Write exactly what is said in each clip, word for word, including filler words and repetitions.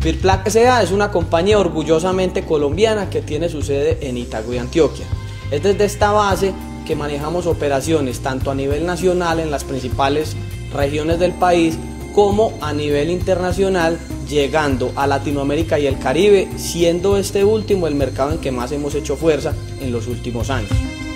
Firplac S A es una compañía orgullosamente colombiana que tiene su sede en Itagüí, Antioquia. Es desde esta base que manejamos operaciones tanto a nivel nacional en las principales regiones del país como a nivel internacional, llegando a Latinoamérica y el Caribe, siendo este último el mercado en que más hemos hecho fuerza en los últimos años.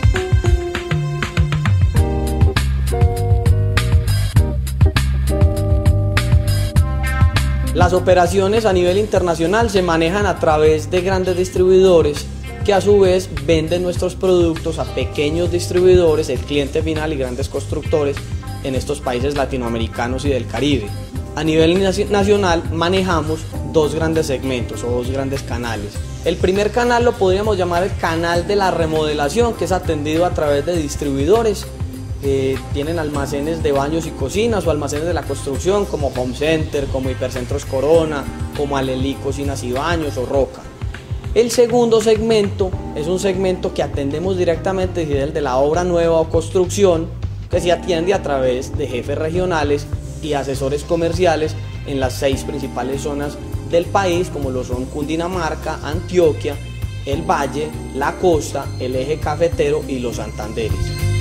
Las operaciones a nivel internacional se manejan a través de grandes distribuidores que a su vez venden nuestros productos a pequeños distribuidores, el cliente final y grandes constructores en estos países latinoamericanos y del Caribe. A nivel nacional manejamos dos grandes segmentos o dos grandes canales. El primer canal lo podríamos llamar el canal de la remodelación, que es atendido a través de distribuidores. Eh, tienen almacenes de baños y cocinas o almacenes de la construcción como Home Center, como Hipercentros Corona, como Alelí Cocinas y Baños o Roca. El segundo segmento es un segmento que atendemos directamente desde el de la obra nueva o construcción, que se atiende a través de jefes regionales y asesores comerciales en las seis principales zonas del país, como lo son Cundinamarca, Antioquia, el Valle, la Costa, el Eje Cafetero y los Santanderes.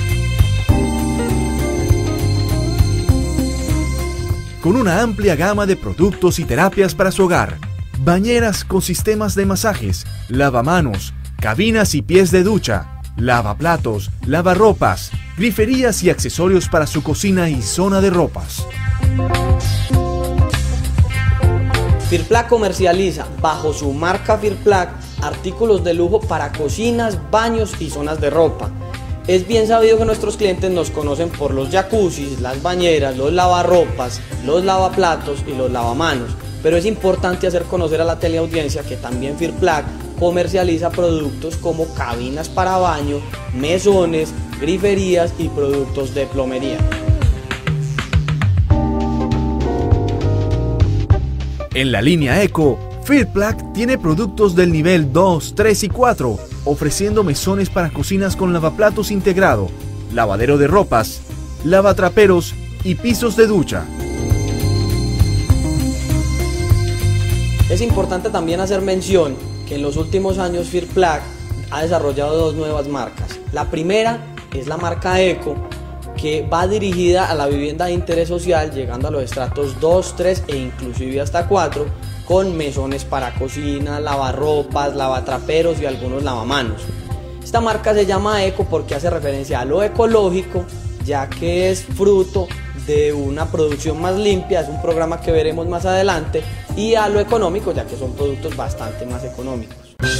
Con una amplia gama de productos y terapias para su hogar, bañeras con sistemas de masajes, lavamanos, cabinas y pies de ducha, lavaplatos, lavarropas, griferías y accesorios para su cocina y zona de ropas. Firplac comercializa bajo su marca Firplac artículos de lujo para cocinas, baños y zonas de ropa. Es bien sabido que nuestros clientes nos conocen por los jacuzzis, las bañeras, los lavarropas, los lavaplatos y los lavamanos, pero es importante hacer conocer a la teleaudiencia que también Firplac comercializa productos como cabinas para baño, mesones, griferías y productos de plomería. En la línea Eco, Firplac tiene productos del nivel dos, tres y cuatro, ofreciendo mesones para cocinas con lavaplatos integrado, lavadero de ropas, lavatraperos y pisos de ducha. Es importante también hacer mención que en los últimos años Firplac ha desarrollado dos nuevas marcas. La primera es la marca Eco, que va dirigida a la vivienda de interés social, llegando a los estratos dos, tres e inclusive hasta cuatro, con mesones para cocina, lavarropas, lavatraperos y algunos lavamanos. Esta marca se llama Eco porque hace referencia a lo ecológico, ya que es fruto de una producción más limpia, es un programa que veremos más adelante, y a lo económico, ya que son productos bastante más económicos.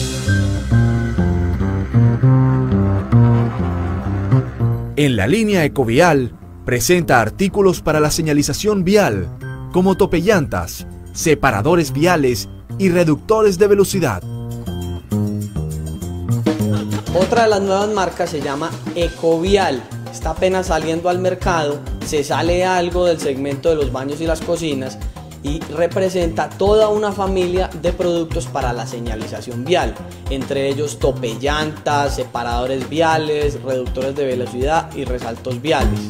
En la línea Ecovial presenta artículos para la señalización vial, como topellantas, separadores viales y reductores de velocidad. Otra de las nuevas marcas se llama Ecovial. Está apenas saliendo al mercado, se sale algo del segmento de los baños y las cocinas y representa toda una familia de productos para la señalización vial, entre ellos topellantas, separadores viales, reductores de velocidad y resaltos viales.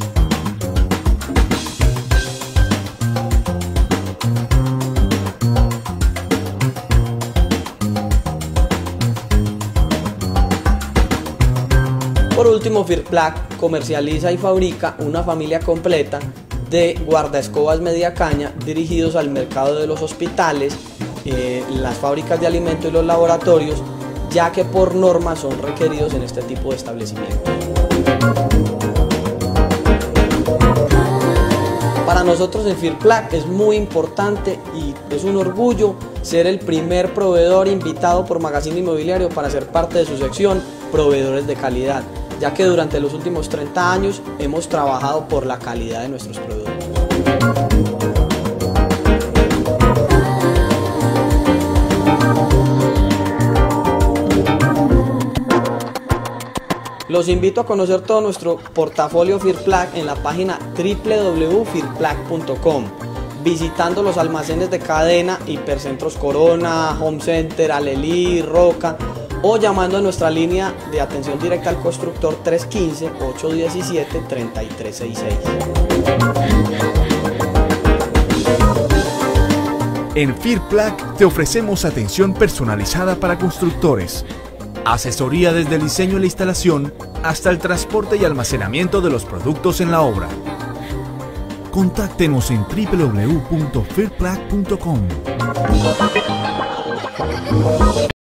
Por último, Firplac comercializa y fabrica una familia completa de guardaescobas media caña dirigidos al mercado de los hospitales, eh, las fábricas de alimentos y los laboratorios, ya que por norma son requeridos en este tipo de establecimientos. Para nosotros en Firplac es muy importante y es un orgullo ser el primer proveedor invitado por Magazine Inmobiliario para ser parte de su sección Proveedores de Calidad, ya que durante los últimos treinta años hemos trabajado por la calidad de nuestros productos. Los invito a conocer todo nuestro portafolio Firplac en la página w w w punto firplac punto com, visitando los almacenes de cadena Hipercentros Corona, Home Center, Alelí, Roca, o llamando a nuestra línea de atención directa al constructor tres uno cinco, ocho uno siete, tres tres seis seis. En Firplac te ofrecemos atención personalizada para constructores, asesoría desde el diseño y la instalación hasta el transporte y almacenamiento de los productos en la obra. Contáctenos en w w w punto firplac punto com.